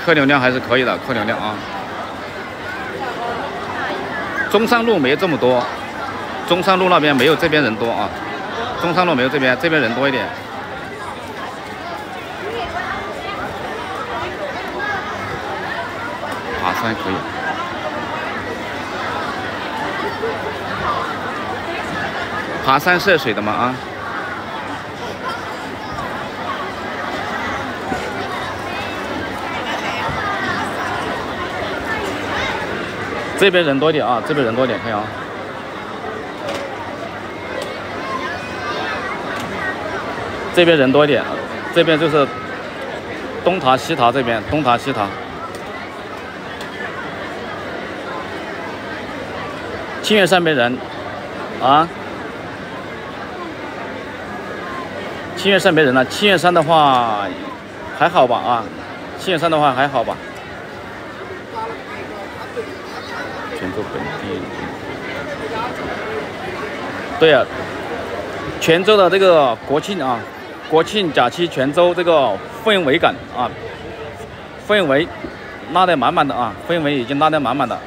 客流量还是可以的，客流量啊。中山路没这么多，中山路那边没有这边人多啊。中山路没有这边人多一点。爬山可以。爬山涉水的吗？啊。这边人多一点啊，这边人多一点，看啊。这边人多一点，这边就是东塔西塔这边，东塔西塔。清源山没人啊，清源山没人了。清源山的话还好吧啊，清源山的话还好吧。泉州本地，对呀、泉州的这个国庆啊，国庆假期，泉州这个氛围感啊，氛围拉得满满的啊，氛围已经拉得满满的。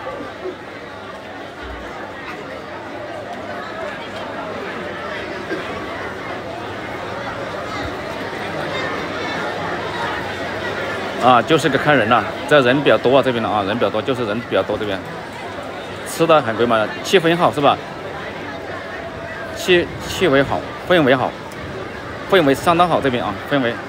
啊，就是个看人了，这人比较多啊，这边的啊，人比较多，就是人比较多这边。吃的很贵嘛，气氛很好是吧？气氛好，氛围好，氛围相当好这边啊，氛围。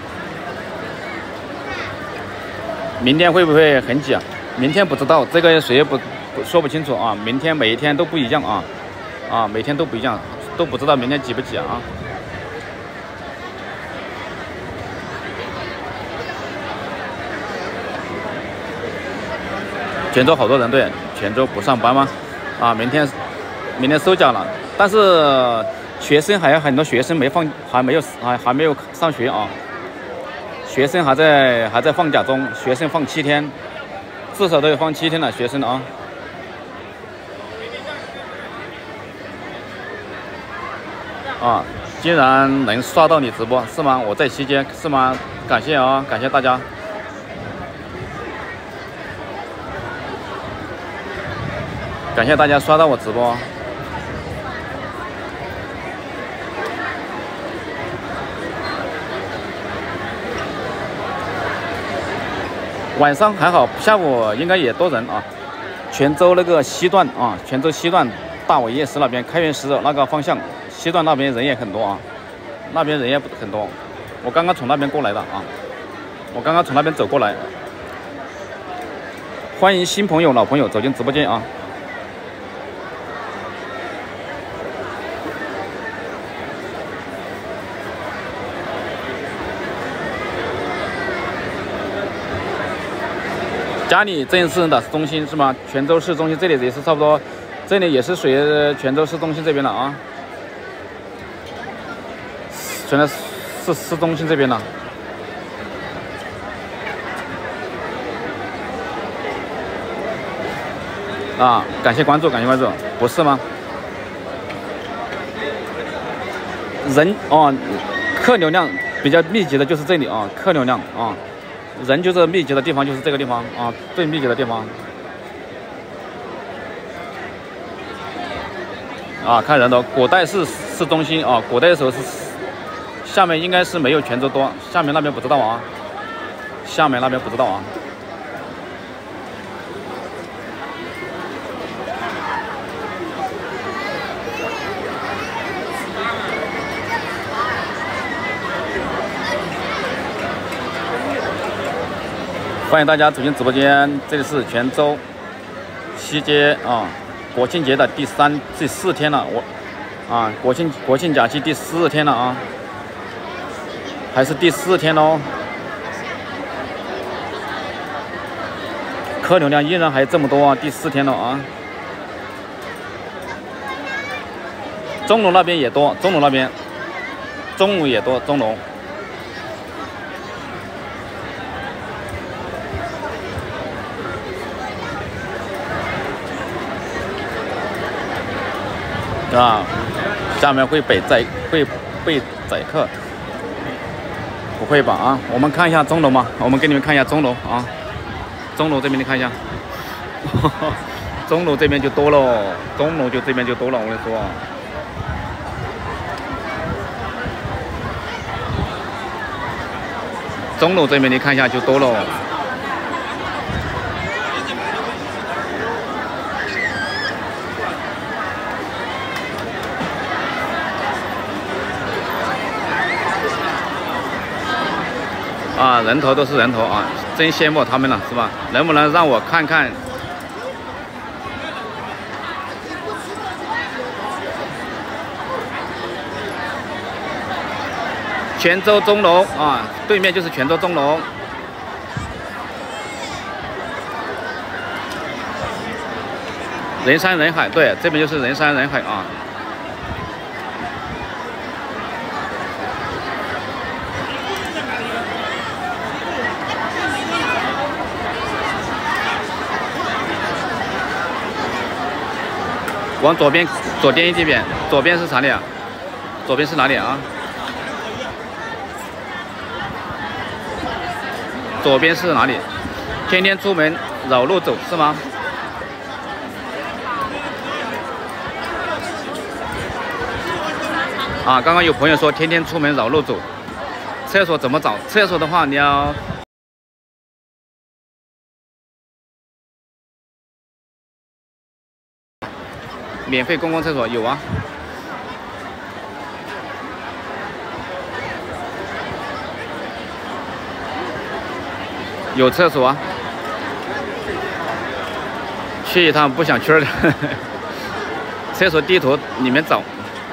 明天会不会很挤啊？明天不知道，这个谁也不说不清楚啊。明天每一天都不一样啊，每天都不一样，都不知道明天挤不挤啊。泉州好多人，对，泉州不上班吗？啊，明天收假了，但是学生还有很多学生还没有上学啊，学生还在放假中，学生放7天，至少都要放7天了，学生啊。啊，竟然能刷到你直播是吗？我在期间是吗？感谢啊，感谢大家。感谢大家刷到我直播。晚上还好，下午应该也多人啊。泉州那个西段啊，泉州西段大伟夜市那边，开元石那个方向，西段那边人也很多啊，那边人也很多。我刚刚从那边过来的啊，我刚刚从那边走过来。欢迎新朋友、老朋友走进直播间啊。嘉里镇市的中心是吗？泉州市中心这里也是差不多，这里也是属于泉州市中心这边的啊，全在市中心这边的。啊，感谢关注，感谢关注，不是吗？人哦，客流量比较密集的就是这里啊，客流量啊。人就是密集的地方，就是这个地方啊，最密集的地方啊。看人的古代市中心啊，古代的时候是下面应该是没有泉州多，下面那边不知道啊，下面那边不知道啊。欢迎大家走进直播间，这里是泉州西街啊，国庆节的第4天了，国庆假期第4天了啊，还是第4天喽，客流量依然还这么多啊，第4天了啊。钟楼那边也多，钟楼那边中午也多，钟楼。啊，下面会被宰客。 不会吧啊？我们看一下钟楼嘛，我们给你们看一下钟楼啊。钟楼这边你看一下，钟楼这边就多了，钟楼就这边就多了，我跟你说啊。钟楼这边你看一下就多了。啊，人头都是人头啊，真羡慕他们了，是吧？能不能让我看看泉州钟楼啊？对面就是泉州钟楼。人山人海，对，这边就是人山人海啊。往左边，左边一点，左边是啥里啊？左边是哪里啊？左边是哪里？天天出门绕路走是吗？啊，刚刚有朋友说天天出门绕路走，厕所怎么找？厕所的话，你要免费公共厕所有啊。有厕所啊，去一趟不想去了。厕所地图里面找。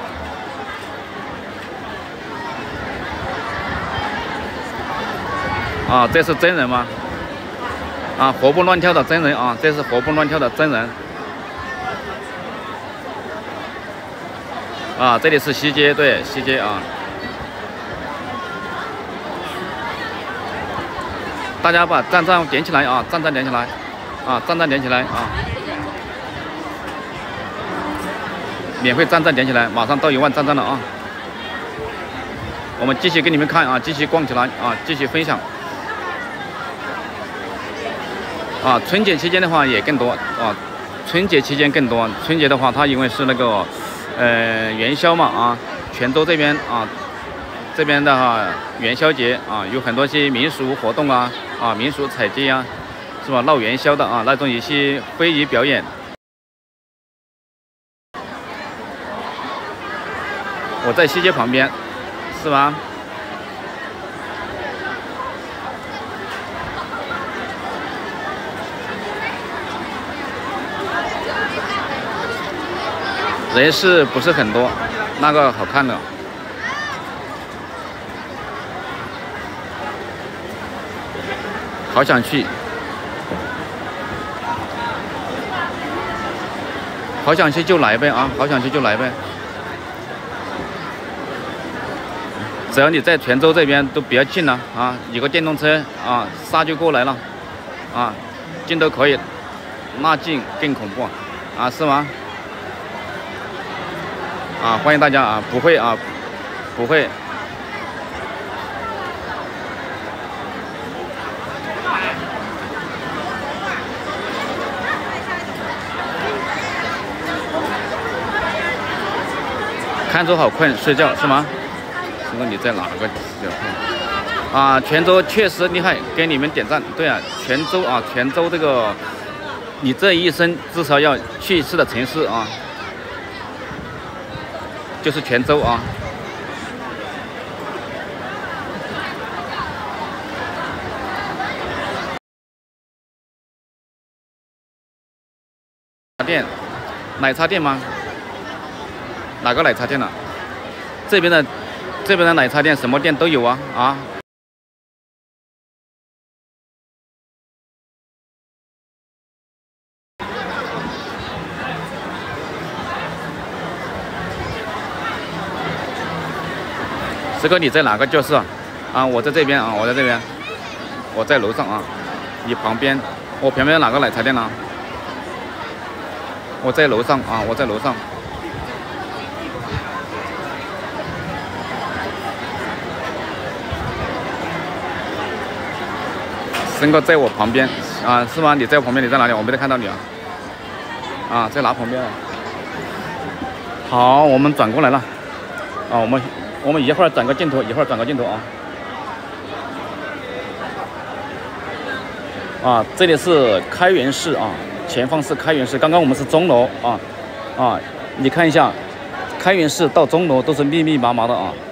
啊，这是真人吗？啊，活蹦乱跳的真人啊，这是活蹦乱跳的真人。啊，这里是西街，对，西街啊。大家把赞赞点起来啊！赞赞点起来，啊，赞赞点起来啊！免费赞赞点起来，马上到1万赞赞了啊！我们继续给你们看啊，继续逛起来啊，继续分享。啊，春节期间的话也更多啊，春节期间更多。春节的话，它因为是那个元宵嘛啊，泉州这边啊，这边的话元宵节啊，有很多些民俗活动啊。啊，民俗采集啊，是吧？闹元宵的啊，那种一些非遗表演。我在西街旁边，是吧？人是不是很多？那个好看的。好想去，好想去就来呗啊！好想去就来呗。只要你在泉州这边都比较近了啊，有个电动车啊，杀就过来了啊，近都可以，那近更恐怖啊，是吗？啊，欢迎大家啊，不会啊，不会。看州好困，睡觉是吗？请问你在哪个比较困？啊，泉州确实厉害，给你们点赞。对啊，泉州啊，泉州这个，你这一生至少要去一次的城市啊，就是泉州啊。店，奶茶店吗？哪个奶茶店呢？这边的奶茶店什么店都有啊啊！师哥，你在哪个教室啊？啊，我在这边啊，我在这边，我在楼上啊。你旁边，我旁边哪个奶茶店呢？我在楼上啊，我在楼上。 申哥在我旁边啊，是吗？你在我旁边，你在哪里？我没得看到你啊。啊，在哪旁边啊？好，我们转过来了。啊，我们一会儿转个镜头，一会儿转个镜头啊。啊，这里是开元寺啊，前方是开元寺。刚刚我们是钟楼啊，你看一下，开元寺到钟楼都是密密麻麻的啊。